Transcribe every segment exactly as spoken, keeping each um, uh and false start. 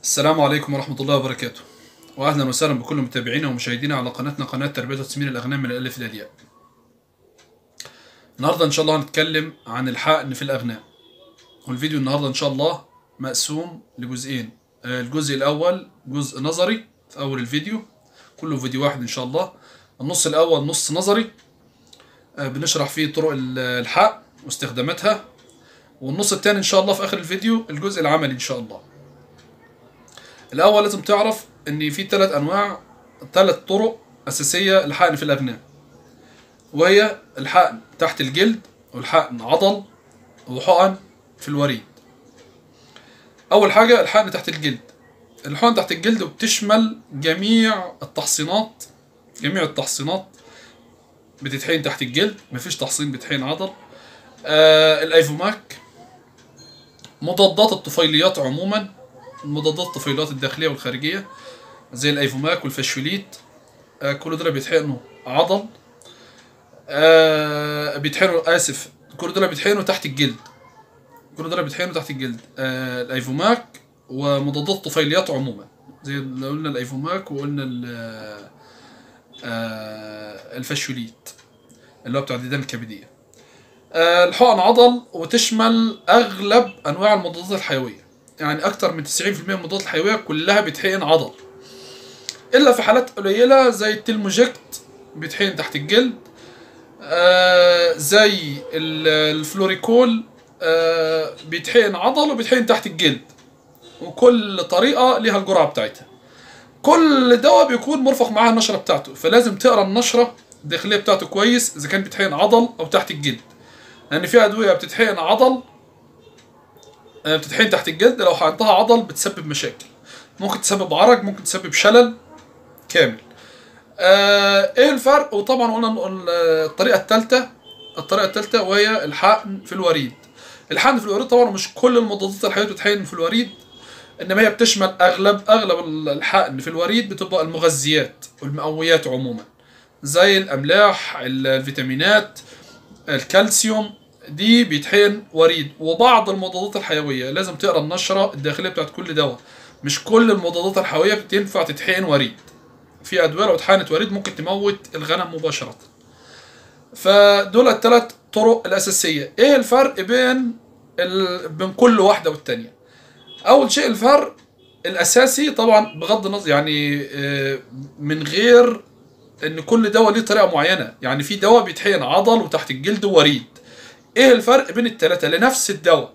السلام عليكم ورحمة الله وبركاته، وأهلا وسهلا بكل متابعينا ومشاهدينا على قناتنا قناة تربية وتسمين الأغنام من الألف إلى الياء. النهاردة إن شاء الله هنتكلم عن الحقن في الأغنام، والفيديو النهاردة إن شاء الله مقسوم لجزئين. الجزء الأول جزء نظري في أول الفيديو، كله فيديو واحد إن شاء الله. النص الأول نص نظري بنشرح فيه طرق الحقن واستخداماتها، والنص الثاني إن شاء الله في آخر الفيديو الجزء العملي إن شاء الله. الأول لازم تعرف إن في ثلاث أنواع ثلاث طرق أساسية للحقن في الأغنام، وهي الحقن تحت الجلد والحقن عضل وحقن في الوريد. أول حاجة الحقن تحت الجلد. الحقن تحت الجلد بتشمل جميع التحصينات، جميع التحصينات بتتحقن تحت الجلد، مفيش تحصين بيتحقن عضل. آه الأيفوماك، مضادات الطفيليات عموما، مضادات الطفيليات الداخلية والخارجية زي الأيفوماك والفاشوليت، آه كل دول بيتحقنوا عضل. آه بيتحقنوا آسف كل دول بيتحقنوا تحت الجلد، كل دول بيتحقنوا تحت الجلد. آه الأيفوماك ومضادات الطفيليات عموما، زي اللي قلنا الأيفوماك وقلنا آه الفاشوليت اللي هو بتاع الديدان الكبدية. آه الحقن عضل وتشمل أغلب أنواع المضادات الحيوية، يعني أكتر من تسعين بالمئة من المضادات الحيوية كلها بتحقن عضل، إلا في حالات قليلة زي التلموجكت بيتحقن تحت الجلد، آه زي الفلوريكول آه بيتحقن عضل وبيتحقن تحت الجلد، وكل طريقة ليها الجرعة بتاعتها. كل دواء بيكون مرفق معاها النشرة بتاعته، فلازم تقرا النشرة الداخلية بتاعته كويس إذا كان بيتحقن عضل أو تحت الجلد، لأن في أدوية بتتحقن عضل بتتحقن تحت الجلد لو حقنتها عضل بتسبب مشاكل، ممكن تسبب عرج، ممكن تسبب شلل كامل. آه ايه الفرق؟ وطبعا قلنا الطريقه الثالثه الطريقه الثالثه وهي الحقن في الوريد. الحقن في الوريد طبعا مش كل المضادات الحيويه بتتحقن في الوريد، انما هي بتشمل اغلب اغلب الحقن في الوريد بتبقى المغذيات والمقويات عموما، زي الاملاح، الفيتامينات، الكالسيوم، دي بيتحقن وريد. وبعض المضادات الحيويه لازم تقرا النشره الداخليه بتاعت كل دواء، مش كل المضادات الحيويه بتنفع تتحقن وريد. في ادويه لو اتحقنت وريد ممكن تموت الغنم مباشره. فدول الثلاث طرق الاساسيه. ايه الفرق بين ال... بين كل واحده والتانيه؟ اول شيء الفرق الاساسي طبعا بغض النظر، يعني من غير ان كل دواء ليه طريقه معينه، يعني في دواء بيتحقن عضل وتحت الجلد ووريد. ايه الفرق بين الثلاثه لنفس الدواء؟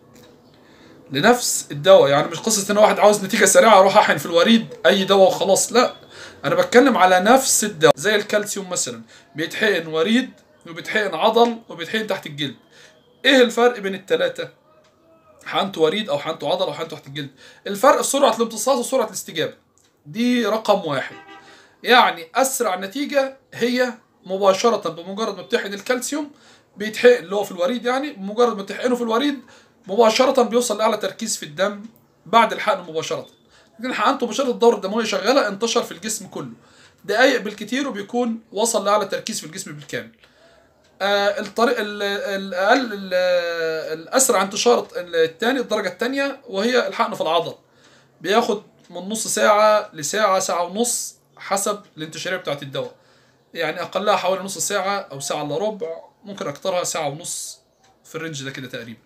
لنفس الدواء يعني مش قصه ان واحد عاوز نتيجه سريعه اروح احقن في الوريد اي دواء وخلاص، لا، انا بتكلم على نفس الدواء. زي الكالسيوم مثلا بيتحقن وريد وبيتحقن عضل وبيتحقن تحت الجلد. ايه الفرق بين الثلاثه؟ حقنته وريد او حقنته عضل او حقنته تحت الجلد، الفرق سرعه الامتصاص وسرعه الاستجابه، دي رقم واحد. يعني اسرع نتيجه هي مباشره بمجرد ما بتحقن الكالسيوم بيتحقن اللي هو في الوريد، يعني بمجرد ما تحقنه في الوريد مباشره بيوصل لاعلى تركيز في الدم بعد الحقن مباشره. لكن حقنته مباشره الدوره الدمويه شغاله، انتشر في الجسم كله، دقائق بالكتير وبيكون وصل لاعلى تركيز في الجسم بالكامل. آه الطريق الاقل الاسرع انتشار الثاني الدرجه الثانيه وهي الحقن في العضل، بياخد من نص ساعه لساعه، ساعه ونص حسب الانتشاريه بتاعت الدواء، يعني اقلها حوالي نص ساعه او ساعه الا ربع، ممكن اكترها ساعه ونص، في الرينج ده كده تقريبا.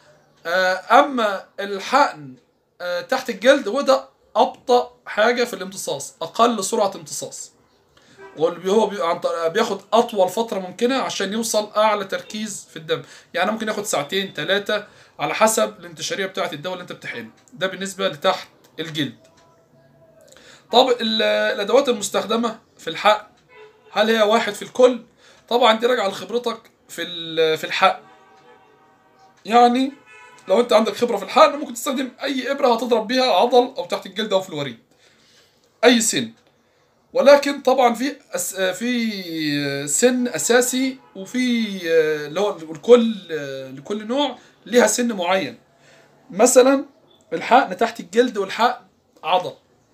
آه اما الحقن آه تحت الجلد وده ابطا حاجه في الامتصاص، اقل سرعه امتصاص، واللي هو بياخد اطول فتره ممكنه عشان يوصل اعلى تركيز في الدم، يعني ممكن ياخد ساعتين ثلاثه على حسب الانتشاريه بتاعه الدواء اللي انت بتحقنه. ده بالنسبه لتحت الجلد. طب الادوات المستخدمه في الحقن هل هي واحد في الكل؟ طبعا دي راجعه لخبرتك في في الحقن، يعني لو انت عندك خبره في الحقن ممكن تستخدم اي ابره هتضرب بيها عضل او تحت الجلد او في الوريد اي سن، ولكن طبعا في أس... في سن اساسي، وفي اللي هو الكل لكل نوع ليها سن معين. مثلا الحقن تحت الجلد والحقن عضل،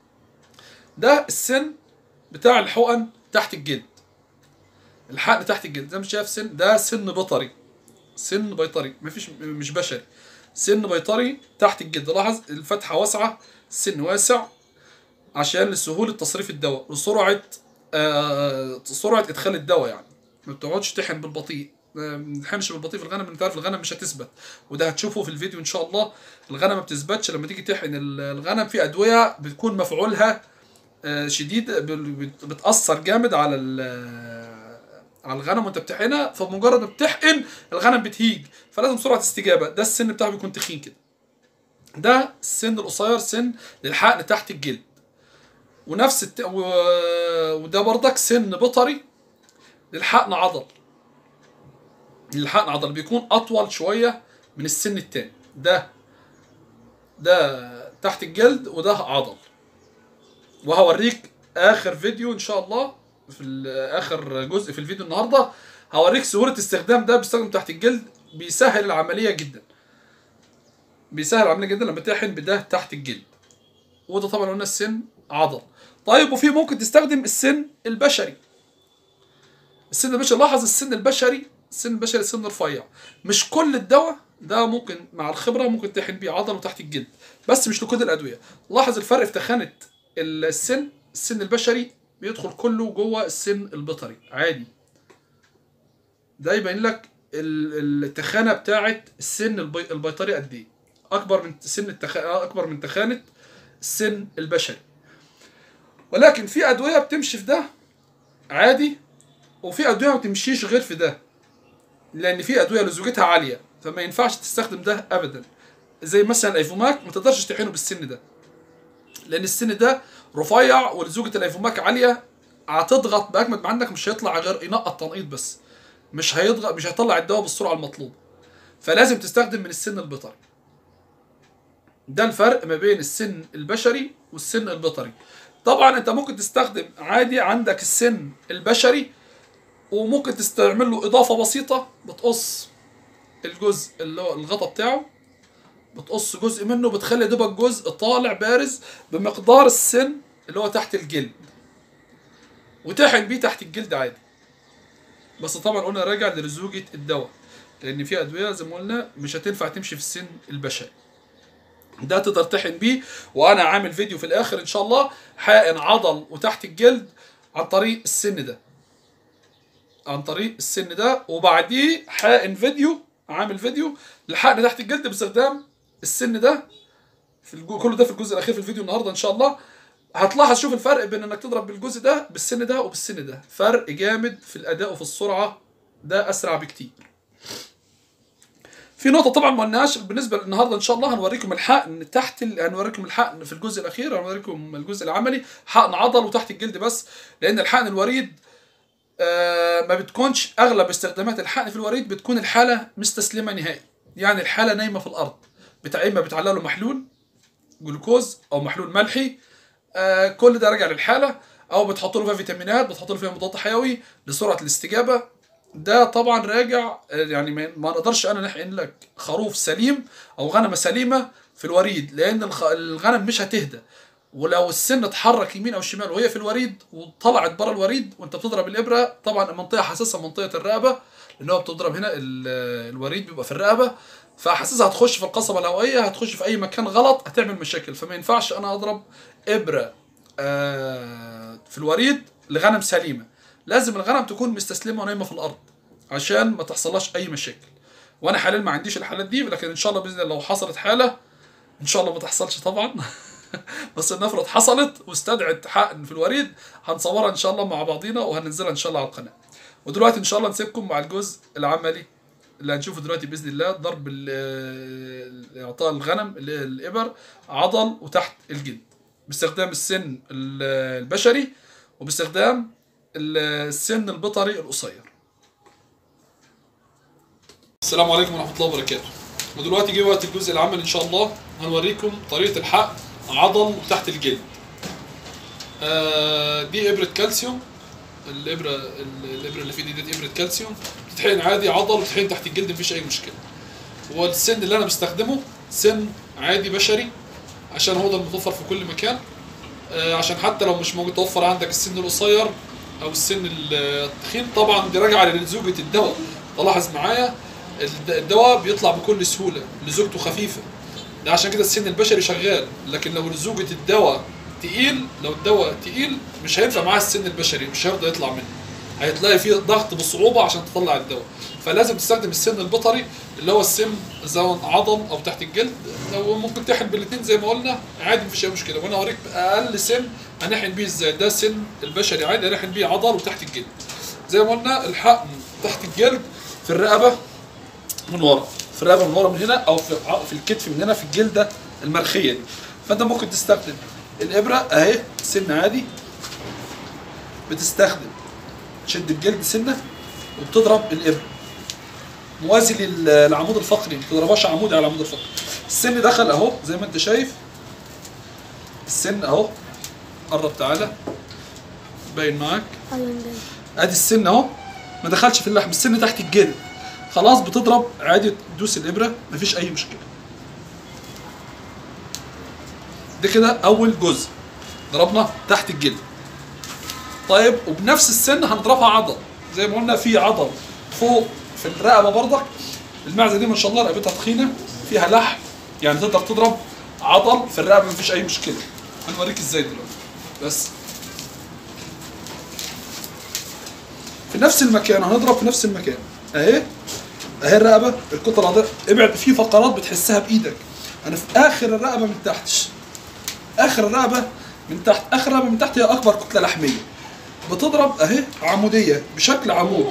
ده السن بتاع الحقن تحت الجلد. الحقن تحت الجلد زي ما شايف سن، ده سن بيطري، سن بيطري مفيش مش بشري، سن بيطري تحت الجلد. لاحظ الفتحه واسعه السن واسع عشان لسهولة تصريف الدواء وسرعة آه سرعة إدخال الدواء. يعني ما بتقعدش تحقن بالبطيء، ما تحقنش بالبطيء في الغنم. انت عارف الغنم مش هتثبت، وده هتشوفه في الفيديو ان شاء الله. الغنم ما بتثبتش لما تيجي تحقن الغنم. في ادويه بتكون مفعولها شديد، بتاثر جامد على على الغنم وانت بتحقنها، فمجرد ما بتحقن الغنم بتهيج، فلازم سرعه استجابه. ده السن بتاعه بيكون تخين كده. ده السن القصير سن للحقن تحت الجلد. ونفس الت... و... وده برضك سن بطري للحقن عضل. للحقن عضل بيكون اطول شويه من السن التاني. ده ده تحت الجلد وده عضل. وهوريك اخر فيديو ان شاء الله، في اخر جزء في الفيديو النهارده هوريك سهوله استخدام ده. بيستخدم تحت الجلد، بيسهل العمليه جدا. بيسهل العمليه جدا لما تحقن بده تحت الجلد. وده طبعا قلنا السن عضل. طيب وفي ممكن تستخدم السن البشري. السن البشري، لاحظ السن البشري السن البشري سن رفيع. مش كل الدواء ده ممكن مع الخبره ممكن تحقن بيه عضل وتحت الجلد، بس مش لكل الادويه. لاحظ الفرق في تخانه السن. السن البشري بيدخل كله جوه السن البيطري عادي. ده يبين لك التخانه بتاعه السن البيطري قد ايه، اكبر من سن التخ... اكبر من تخانه السن البشري. ولكن في ادويه بتمشي في ده عادي، وفي ادويه ما بتمشيش غير في ده، لان في ادويه لزوجتها عاليه فما ينفعش تستخدم ده ابدا. زي مثلا الايفوماك ما تقدرش تحقنه بالسن ده، لان السن ده رفيع ولزوجة الايفوماك عاليه. هتضغط باجمد ما عندك، مش هيطلع غير ينقط تنقيط بس، مش هيضغط، مش هيطلع الدواء بالسرعه المطلوبه. فلازم تستخدم من السن البيطري. ده الفرق ما بين السن البشري والسن البيطري. طبعا انت ممكن تستخدم عادي عندك السن البشري، وممكن تستعمل له اضافه بسيطه. بتقص الجزء اللي هو الغطا بتاعه، بتقص جزء منه، بتخلي دوبك جزء طالع بارز بمقدار السن اللي هو تحت الجلد، وتحقن بيه تحت الجلد عادي. بس طبعا قلنا راجع لرزوجة الدواء، لان في ادويه زي ما قلنا مش هتنفع تمشي في السن البشري. ده تقدر تحقن بيه. وانا عامل فيديو في الاخر ان شاء الله حقن عضل وتحت الجلد عن طريق السن ده، عن طريق السن ده. وبعديه حقن فيديو، عامل فيديو لحقن تحت الجلد باستخدام السن ده. في الجو... كل ده في الجزء الاخير في الفيديو النهارده ان شاء الله. هتلاحظ، شوف الفرق بين انك تضرب بالجزء ده بالسن ده وبالسن ده، فرق جامد في الاداء وفي السرعه. ده اسرع بكتير. في نقطه طبعا ما قلناهاش بالنسبه للنهارده ان شاء الله، هنوريكم الحقن تحت ال... هنوريكم الحقن في الجزء الاخير، هنوريكم الجزء العملي حقن عضل وتحت الجلد بس. لان الحقن الوريد آه ما بتكونش، اغلب استخدامات الحقن في الوريد بتكون الحاله مستسلمه نهائي، يعني الحاله نايمه في الارض. بتاع اما بتعلق له محلول جلوكوز او محلول ملحي، آه كل ده راجع للحاله، او بتحط له فيها فيتامينات، بتحط له فيها مضاد حيوي لسرعه الاستجابه. ده طبعا راجع، يعني ما نقدرش انا نحقن لك خروف سليم او غنمه سليمه في الوريد، لان الغنم مش هتهدى. ولو السن اتحرك يمين او شمال وهي في الوريد وطلعت بره الوريد وانت بتضرب الابره، طبعا المنطقه حساسه منطقه الرقبه، لان هو بتضرب هنا الوريد بيبقى في الرقبه، فحساسها هتخش في القصبه الهوائيه، هتخش في اي مكان غلط هتعمل مشاكل. فما ينفعش انا اضرب ابره في الوريد لغنم سليمه، لازم الغنم تكون مستسلمه ونايمه في الارض عشان ما تحصلهاش اي مشاكل. وانا حاليا ما عنديش الحالات دي، لكن ان شاء الله باذن الله لو حصلت حاله، ان شاء الله ما تحصلش طبعا بس نفرض حصلت واستدعت حقن في الوريد، هنصورها ان شاء الله مع بعضينا وهننزلها ان شاء الله على القناه. ودلوقتي ان شاء الله نسيبكم مع الجزء العملي اللي هنشوفه دلوقتي باذن الله، ضرب اعطاء الغنم الابر عضل وتحت الجلد باستخدام السن البشري وباستخدام السن البيطري القصير. السلام عليكم ورحمه الله وبركاته. ودلوقتي جه وقت الجزء العملي ان شاء الله، هنوريكم طريقه الحقن عضل تحت الجلد. آه دي ابره كالسيوم، الابره الابره اللي في دي دي ابره كالسيوم، بتتحقن عادي عضل وبتتحقن تحت الجلد مفيش اي مشكله. والسن اللي انا بستخدمه سن عادي بشري، عشان هو ده المتوفر في كل مكان. آه عشان حتى لو مش متوفر عندك السن القصير او السن التخين، طبعا دي راجعه لزوجه الدواء. تلاحظ معايا الدواء بيطلع بكل سهوله، لزوجته خفيفه، ده عشان كده السن البشري شغال، لكن لو لزوجة الدواء تقيل، لو الدواء تقيل مش هينفع معاه السن البشري، مش هيرضى يطلع منه، هيتلاقي فيه ضغط بصعوبة عشان تطلع الدواء. فلازم تستخدم السن البطري اللي هو السن سواء عضل او تحت الجلد، لو ممكن تحن بالاثنين زي ما قلنا عادي مفيش اي مشكله. وانا اوريك اقل سن هنحن بيه ازاي. ده سن البشري عادي هنحن بيه عضل وتحت الجلد. زي ما قلنا الحقن تحت الجلد في الرقبه من ورا، في الرقبه من ورا من هنا، او في في الكتف من هنا في الجلده المرخيه دي. فانت ممكن تستخدم الابره اهي سن عادي، بتستخدم تشد الجلد سنه وبتضرب الابره موازي للعمود الفقري، ما تضربهاش عمودي على العمود الفقري. السن دخل اهو زي ما انت شايف، السن اهو، قرب تعالى باين معاك، ادي السن اهو ما دخلش في اللحم، السن تحت الجلد خلاص. بتضرب عادي، تدوس الابره مفيش اي مشكله. ده كده اول جزء ضربنا تحت الجلد. طيب وبنفس السن هنضربها عضل زي ما قلنا، في عضل فوق في الرقبه برضك. المعزه دي ما شاء الله رقبتها تخينه فيها لحم، يعني تقدر تضرب عضل في الرقبه مفيش اي مشكله. هنوريك ازاي دلوقتي. بس في نفس المكان هنضرب في نفس المكان اهي، اهي الرقبه الكتله العضليه. ابعد في فقرات بتحسها بايدك. انا في اخر الرقبه من تحت، اخر الرقبه من تحت، اخر الرقبه من تحت هي اكبر كتله لحميه. بتضرب اهي عموديه بشكل عمودي،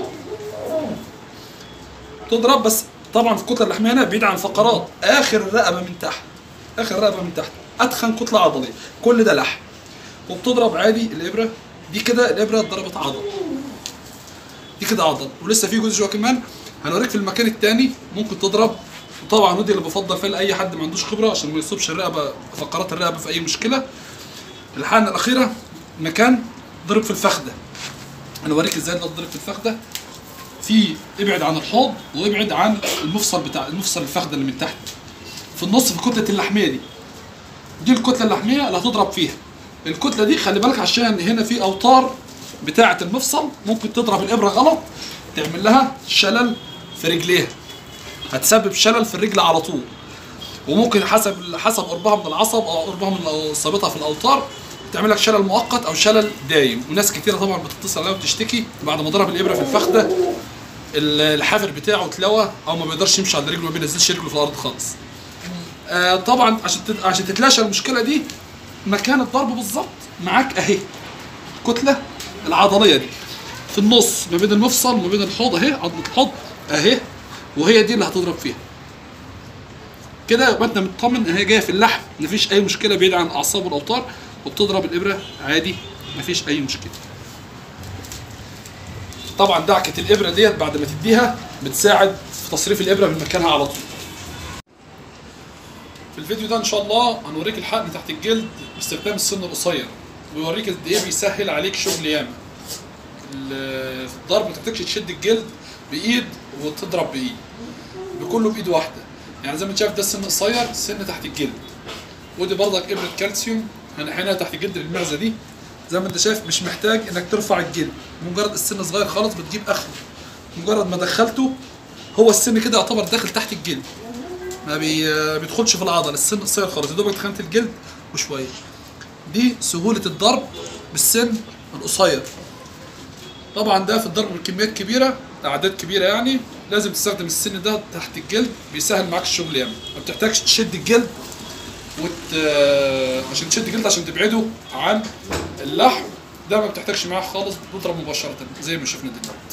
تضرب بس طبعا في الكتله اللحميه هنا بعيد عن الفقرات. اخر الرقبه من تحت، اخر الرقبه من تحت اتخن كتله عضليه، كل ده لحم. وبتضرب عادي الابره دي كده، الابره اتضربت عضل، دي كده عضل. ولسه في جزء جوا كمان هنوريك في المكان الثاني ممكن تضرب. وطبعا ودي اللي بفضل فيها لاي حد ما عندوش خبره عشان ما يصيبش الرقبه، فقرات الرقبه في اي مشكله. الحقنه الاخيره مكان ضرب في الفخده، هنوريك ازاي تضرب في الفخده. في ابعد عن الحوض وابعد عن المفصل بتاع المفصل الفخده اللي من تحت، في النص في الكتله اللحميه دي، دي الكتله اللحميه اللي هتضرب فيها. الكتله دي خلي بالك عشان هنا في اوتار بتاعه المفصل، ممكن تضرب الابره غلط تعمل لها شلل في رجليها، هتسبب شلل في الرجل على طول. وممكن حسب حسب قربها من العصب او قربها من اصابتها في الاوتار تعمل لك شلل مؤقت او شلل دايم. وناس كتيره طبعا بتتصل عليها وتشتكي بعد ما ضرب الابره في الفخده الحافر بتاعه اتلوى او ما بيقدرش يمشي على رجله، ما بينزلش رجله في الارض خالص. آه طبعا عشان عشان تتلاشى المشكله دي، مكان الضرب بالظبط معاك اهي الكتله العضليه دي في النص ما بين المفصل وما بين الحوض اهي، عضله الحوض اهي، وهي دي اللي هتضرب فيها. كده يبقى انت مطمن ان هي جايه في اللحم مفيش اي مشكله، بعيد عن الاعصاب والاوتار، وبتضرب الابره عادي مفيش اي مشكله. طبعا دعكه الابره ديت بعد ما تديها بتساعد في تصريف الابره من مكانها على طول. في الفيديو ده ان شاء الله هنوريك الحقن تحت الجلد باستخدام السن القصير، ويوريك قد ايه بيسهل عليك شغل ياما. الضرب ما تحتاجش تشد الجلد بايد وتضرب بايد، بكله بايد واحده. يعني زي ما انت شايف ده السن القصير، سن تحت الجلد. ودي برضك ابره كالسيوم هنحقنها تحت الجلد للمعزه دي. زي ما انت شايف مش محتاج انك ترفع الجلد، مجرد السن صغير خالص بتجيب اخره. مجرد ما دخلته هو السن كده يعتبر داخل تحت الجلد، ما بي... بيدخلش في العضله. السن قصير خالص، يا دوبك دخلت الجلد وشويه. دي سهوله الضرب بالسن القصير. طبعا ده في الضرب بكميات كبيره، اعداد كبيره يعني لازم تستخدم السن ده تحت الجلد، بيسهل معاك الشغل ياما. ما بتحتاجش تشد الجلد وت... عشان تشد الجلد عشان تبعده عن اللحم، ده ما بتحتاجش معاه خالص، بتضرب مباشره زي ما شفنا دلوقتي.